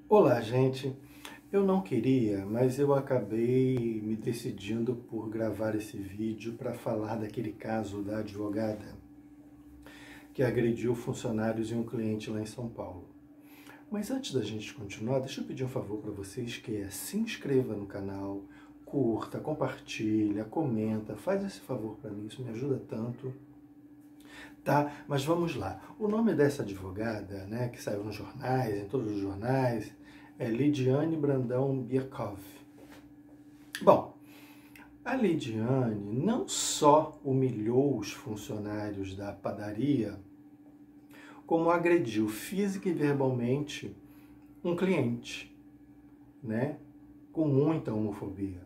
Olá, gente. Eu não queria, mas eu acabei me decidindo por gravar esse vídeo para falar daquele caso da advogada que agrediu funcionários e um cliente lá em São Paulo. Mas antes da gente continuar, deixa eu pedir um favor para vocês, que é se inscreva no canal, curta, compartilha, comenta, faz esse favor para mim, isso me ajuda tanto. Tá, mas vamos lá. O nome dessa advogada, né, que saiu nos jornais, em todos os jornais, é Lidiane Brandão Bierkov. Bom, a Lidiane não só humilhou os funcionários da padaria, como agrediu física e verbalmente um cliente, né, com muita homofobia.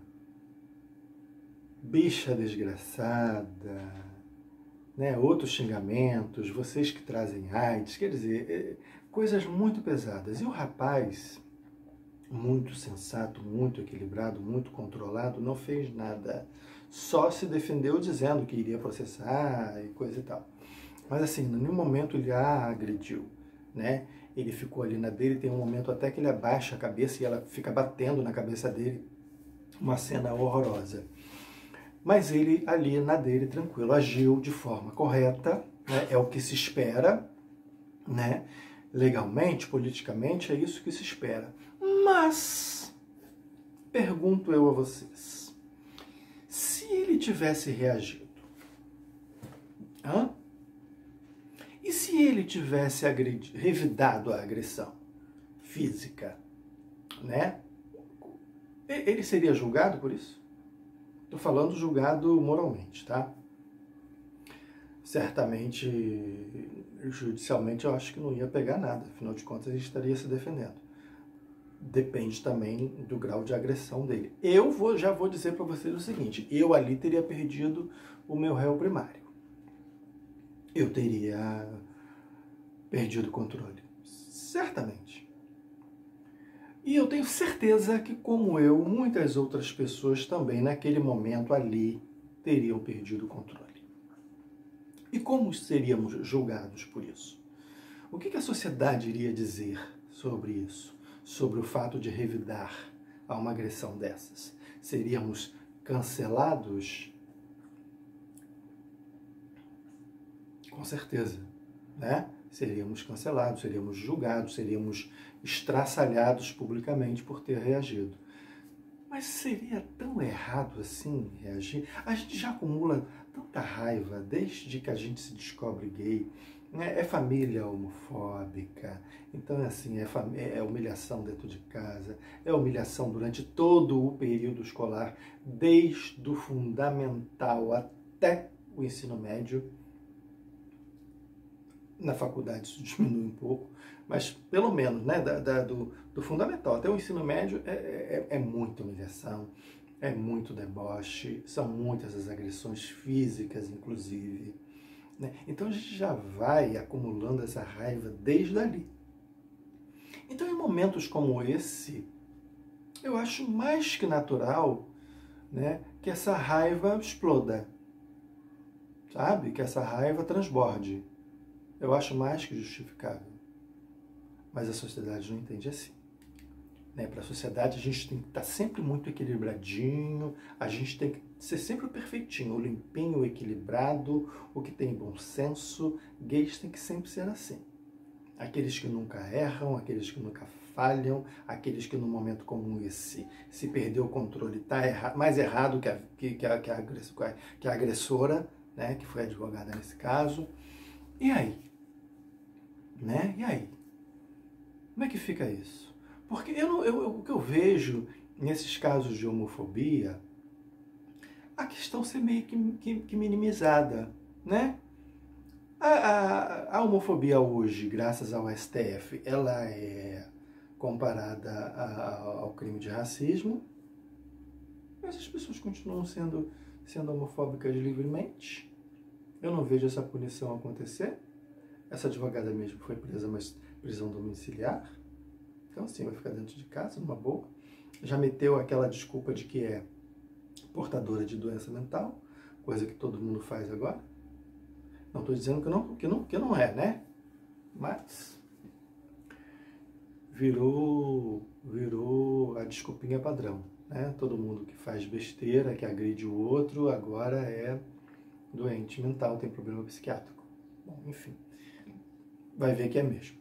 Bicha desgraçada, né, outros xingamentos, vocês que trazem AIDS, quer dizer, coisas muito pesadas. E o rapaz, muito sensato, muito equilibrado, muito controlado, não fez nada. Só se defendeu dizendo que iria processar e coisa e tal. Mas assim, em nenhum momento ele a agrediu, né? Ele ficou ali na dele, tem um momento até que ele abaixa a cabeça e ela fica batendo na cabeça dele. Uma cena horrorosa. Mas ele ali na dele, tranquilo, agiu de forma correta, né? É o que se espera, né? Legalmente, politicamente, é isso que se espera. Mas, pergunto eu a vocês, se ele tivesse reagido, hã? E se ele tivesse revidado a agressão física, né? Ele seria julgado por isso? Estou falando julgado moralmente, tá? Certamente, judicialmente, eu acho que não ia pegar nada. Afinal de contas, ele estaria se defendendo. Depende também do grau de agressão dele. Já vou dizer para vocês o seguinte, eu ali teria perdido o meu réu primário. Eu teria perdido o controle. Certamente. E eu tenho certeza que, como eu, muitas outras pessoas também, naquele momento ali, teriam perdido o controle. E como seríamos julgados por isso? O que a sociedade iria dizer sobre isso? Sobre o fato de revidar a uma agressão dessas? Seríamos cancelados? Com certeza, né? Seríamos cancelados, seríamos julgados, seríamos estraçalhados publicamente por ter reagido. Mas seria tão errado assim reagir? A gente já acumula tanta raiva desde que a gente se descobre gay, né? É família homofóbica, então é assim, é humilhação dentro de casa, é humilhação durante todo o período escolar, desde o fundamental até o ensino médio. Na faculdade isso diminui um pouco, mas pelo menos, né, do fundamental até o ensino médio é muita humilhação, é muito deboche, são muitas as agressões físicas, inclusive, né? Então a gente já vai acumulando essa raiva desde ali. Então em momentos como esse, eu acho mais que natural, né, que essa raiva exploda, sabe? Que essa raiva transborde. Eu acho mais que justificável. Mas a sociedade não entende assim. Né? Para a sociedade, a gente tem que estar sempre muito equilibradinho, a gente tem que ser sempre o perfeitinho, o limpinho, o equilibrado, o que tem bom senso. Gays tem que sempre ser assim. Aqueles que nunca erram, aqueles que nunca falham, aqueles que num momento como esse, se perder o controle, está mais errado que a agressora, né? Que foi a advogada nesse caso. E aí? Né? E aí? Como é que fica isso? Porque o que eu vejo nesses casos de homofobia, a questão ser meio que minimizada, né? A homofobia hoje, graças ao STF, ela é comparada ao crime de racismo, mas as pessoas continuam sendo homofóbicas livremente. Eu não vejo essa punição acontecer. Essa advogada mesmo foi presa, mas prisão domiciliar. Então, assim, vai ficar dentro de casa, numa boa. Já meteu aquela desculpa de que é portadora de doença mental, coisa que todo mundo faz agora. Não estou dizendo que não é, né? Mas virou a desculpinha padrão, né? Todo mundo que faz besteira, que agride o outro, agora é doente mental, tem problema psiquiátrico. Bom, enfim, vai ver que é mesmo.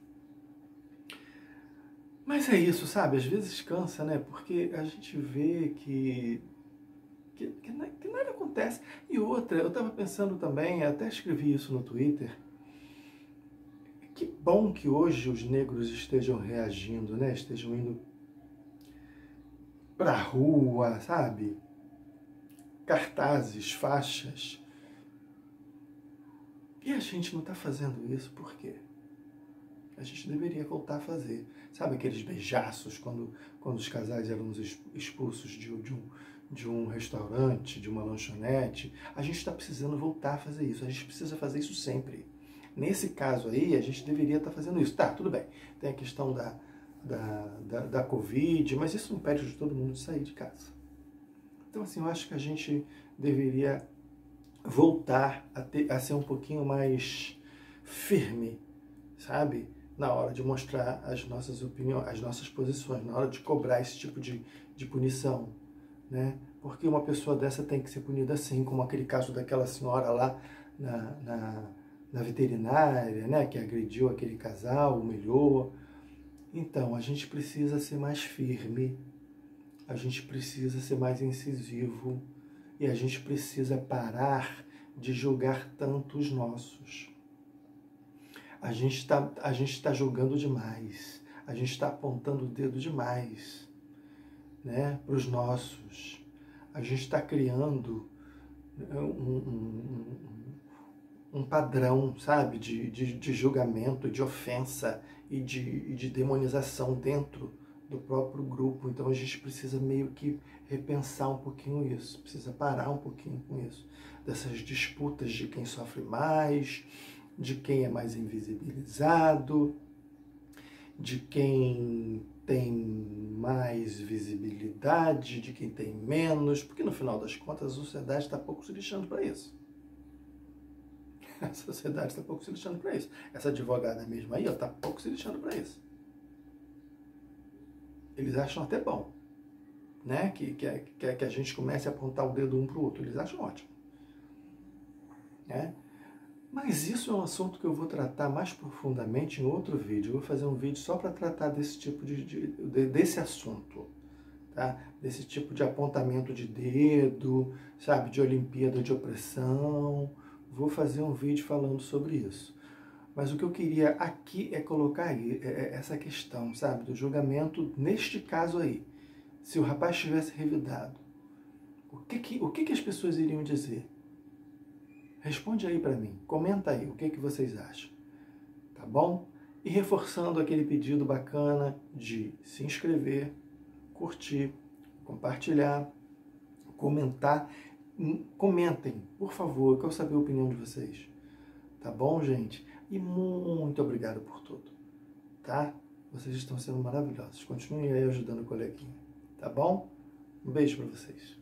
Mas é isso, sabe? Às vezes cansa, né? Porque a gente vê que nada acontece. E outra, eu estava pensando também, até escrevi isso no Twitter, que bom que hoje os negros estejam reagindo, né? Estejam indo pra rua, sabe? Cartazes, faixas. E a gente não está fazendo isso por quê? A gente deveria voltar a fazer. Sabe aqueles beijaços quando os casais eram expulsos de um restaurante, de uma lanchonete? A gente está precisando voltar a fazer isso. A gente precisa fazer isso sempre. Nesse caso aí, a gente deveria estar fazendo isso. Tá, tudo bem. Tem a questão da Covid, mas isso não impede de todo mundo de sair de casa. Então, assim, eu acho que a gente deveria voltar a ser um pouquinho mais firme, sabe? Na hora de mostrar as nossas opiniões, as nossas posições, na hora de cobrar esse tipo de punição, né? Porque uma pessoa dessa tem que ser punida assim, como aquele caso daquela senhora lá na veterinária, né? Que agrediu aquele casal, humilhou. Então, a gente precisa ser mais firme, a gente precisa ser mais incisivo e a gente precisa parar de julgar tanto os nossos. A gente tá julgando demais, a gente está apontando o dedo demais, né, para os nossos. A gente está criando um padrão, sabe, de julgamento, de ofensa e de demonização dentro do próprio grupo. Então a gente precisa meio que repensar um pouquinho isso, precisa parar um pouquinho com isso, dessas disputas de quem sofre mais, de quem é mais invisibilizado, de quem tem mais visibilidade, de quem tem menos, porque no final das contas a sociedade está pouco se lixando para isso. A sociedade está pouco se lixando para isso. Essa advogada mesmo aí está pouco se lixando para isso. Eles acham até bom, né? Que a gente comece a apontar o dedo um para o outro. Eles acham ótimo, né? Mas isso é um assunto que eu vou tratar mais profundamente em outro vídeo. Eu vou fazer um vídeo só para tratar desse tipo desse assunto, tá? Desse tipo de apontamento de dedo, sabe? De Olimpíada de opressão. Vou fazer um vídeo falando sobre isso. Mas o que eu queria aqui é colocar aí, essa questão, sabe? Do julgamento, neste caso aí. Se o rapaz tivesse revidado, o que as pessoas iriam dizer? Responde aí para mim, comenta aí o que vocês acham, tá bom? E reforçando aquele pedido bacana de se inscrever, curtir, compartilhar, comentar. Comentem, por favor, eu quero saber a opinião de vocês, tá bom, gente? E muito obrigado por tudo, tá? Vocês estão sendo maravilhosos, continuem aí ajudando o coleguinha, tá bom? Um beijo para vocês.